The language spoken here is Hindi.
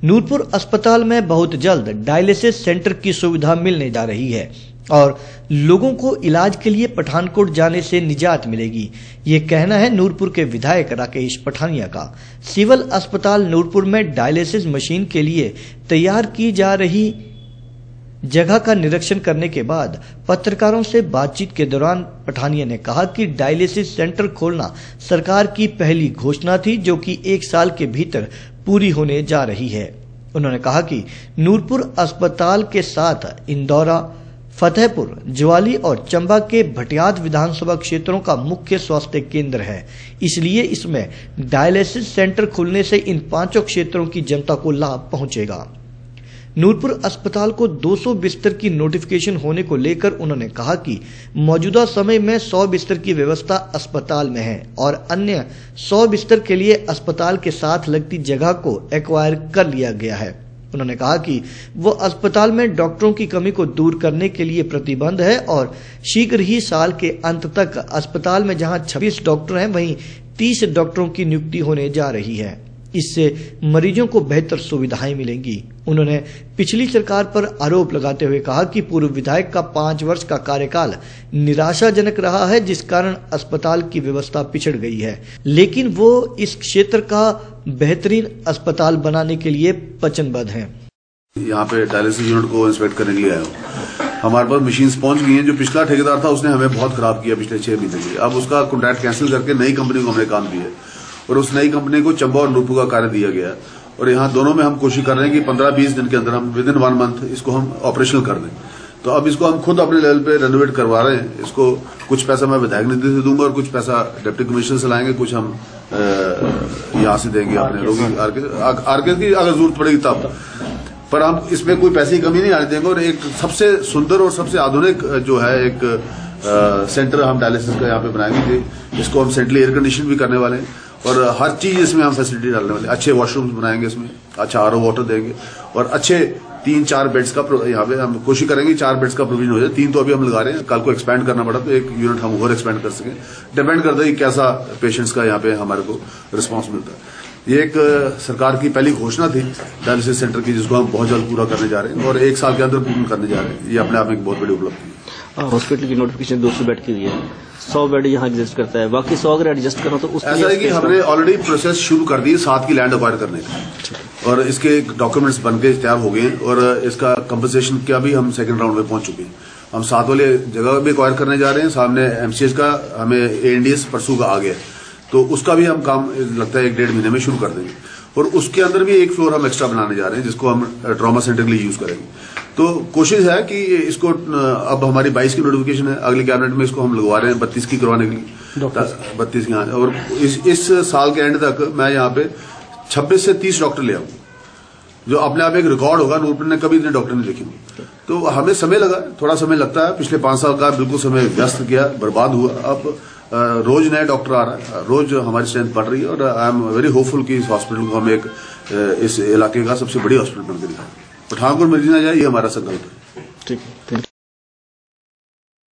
नूरपुर अस्पताल में बहुत जल्द डायलिसिस सेंटर की सुविधा मिलने जा रही है और लोगों को इलाज के लिए पठानकोट जाने से निजात मिलेगी। ये कहना है नूरपुर के विधायक राकेश पठानिया का। सिविल अस्पताल नूरपुर में डायलिसिस मशीन के लिए तैयार की जा रही जगह का निरीक्षण करने के बाद पत्रकारों से बातचीत के दौरान पठानिया ने कहा कि डायलिसिस सेंटर खोलना सरकार की पहली घोषणा थी, जो कि 1 साल के भीतर पूरी होने जा रही है। उन्होंने कहा कि नूरपुर अस्पताल के साथ इंदौरा, फतेहपुर, ज्वाली और चंबा के भटियात विधानसभा क्षेत्रों का मुख्य स्वास्थ्य केंद्र है, इसलिए इसमें डायलिसिस सेंटर खुलने से इन 5 क्षेत्रों की जनता को लाभ पहुंचेगा। नूरपुर अस्पताल को 200 बिस्तर की नोटिफिकेशन होने को लेकर उन्होंने कहा कि मौजूदा समय में 100 बिस्तर की व्यवस्था अस्पताल में है और अन्य 100 बिस्तर के लिए अस्पताल के साथ लगती जगह को एक्वायर कर लिया गया है। उन्होंने कहा कि वो अस्पताल में डॉक्टरों की कमी को दूर करने के लिए प्रतिबद्ध है और शीघ्र ही साल के अंत तक अस्पताल में जहां 26 डॉक्टर हैं, वहीं 30 डॉक्टरों की नियुक्ति होने जा रही है। इससे मरीजों को बेहतर सुविधाएं मिलेंगी। उन्होंने पिछली सरकार पर आरोप लगाते हुए कहा कि पूर्व विधायक का 5 वर्ष का कार्यकाल निराशाजनक रहा है, जिस कारण अस्पताल की व्यवस्था पिछड़ गई है, लेकिन वो इस क्षेत्र का बेहतरीन अस्पताल बनाने के लिए वचनबद्ध हैं। यहाँ पे डायलिसिस यूनिट को इंस्पेक्ट करने के लिए आया हूँ। हमारे पास मशीन्स पहुंच गई हैं। जो पिछला ठेकेदार था उसने हमें बहुत खराब किया पिछले 6 महीने के। अब उसका कॉन्ट्रैक्ट कैंसिल करके नई कंपनी को हमने काम दिया और उस नई कंपनी को चंबा और नूरपुर का कार्य दिया गया और यहाँ दोनों में हम कोशिश कर रहे हैं कि 15-20 दिन के अंदर हम विदिन 1 मंथ इसको हम ऑपरेशनल कर दें। तो अब इसको हम खुद अपने लेवल पे रेनोवेट करवा रहे हैं। इसको कुछ पैसा मैं विधायक निधि से दूंगा और कुछ पैसा डिप्टी कमिश्नर से लाएंगे, कुछ हम यहाँ से देंगे अपने रोगी आरके की अगर जरूरत पड़ेगी तब। पर हम इसमें कोई पैसे की कमी नहीं आने देंगे और एक सबसे सुंदर और सबसे आधुनिक जो है एक सेंटर हम डायलिसिस का यहाँ पे बनाएंगे। इसको हम सेंट्रली एयर कंडीशन भी करने वाले हैं और हर चीज इसमें हम फैसिलिटी डालने वाले। अच्छे वॉशरूम्स बनाएंगे, इसमें अच्छा आरओ वाटर देंगे और अच्छे 3-4 बेड्स का यहाँ पे हम कोशिश करेंगे 4 बेड्स का प्रोविजन हो जाए। 3 तो अभी हम लगा रहे हैं, कल को एक्सपैंड करना पड़ा तो 1 यूनिट हम और एक्सपैंड कर सकें। डिपेंड करता है कि कैसा पेशेंट्स का यहाँ पे हमारे को रिस्पॉन्स मिलता है। ये एक सरकार की पहली घोषणा थी डायलिसिस सेंटर की, जिसको हम बहुत जल्द पूरा करने जा रहे हैं और 1 साल के अंदर पूर्ण करने जा रहे हैं। ये अपने आप में एक बहुत बड़ी उपलब्धि है। हॉस्पिटल की नोटिफिकेशन 200 बेड की हुई है, 100 बेड यहाँ एडजस्ट करता है, बाकी 100 अगर एडजस्ट करना तो उसके ऐसा है कि हमने ऑलरेडी प्रोसेस शुरू कर दी 7 की लैंड अक्वायर करने का और इसके डॉक्यूमेंट्स बनके तैयार हो गए हैं और इसका कंपनसेशन का भी हम 2nd राउंड में पहुंच चुके हैं। हम 7 वाले जगह भी अक्वायर करने जा रहे हैं। सामने एमसीएच का हमें एएनडीएस परसों का आ गया, तो उसका भी हम काम लगता है 1-1.5 महीने में शुरू कर देंगे और उसके अंदर भी 1 फ्लोर हम एक्स्ट्रा बनाने जा रहे हैं, जिसको हम ट्रॉमा सेंटर के लिए यूज करेंगे। तो कोशिश है कि इसको अब हमारी 22 की नोटिफिकेशन है, अगले कैबिनेट में इसको हम लगवा रहे हैं 32 की करवाने के लिए, 32 की। और इस साल के एंड तक मैं यहाँ पे 26 से 30 डॉक्टर ले आऊंगा, जो अपने आप एक रिकॉर्ड होगा। नूरपुर ने कभी इतने डॉक्टर नहीं देखे। तो हमें समय लगा, थोड़ा समय लगता है। पिछले 5 साल का बिल्कुल समय व्यस्त किया, बर्बाद हुआ। अब रोज नए डॉक्टर आ रहा है, रोज हमारी स्ट्रेंथ बढ़ रही है और आई एम वेरी होपफुल कि इस हॉस्पिटल को हम एक इस इलाके का सबसे बड़ी हॉस्पिटल बनकर दिखाएं। पठानकोट मरीज ना जाए, ये हमारा संकल्प है। ठीक है।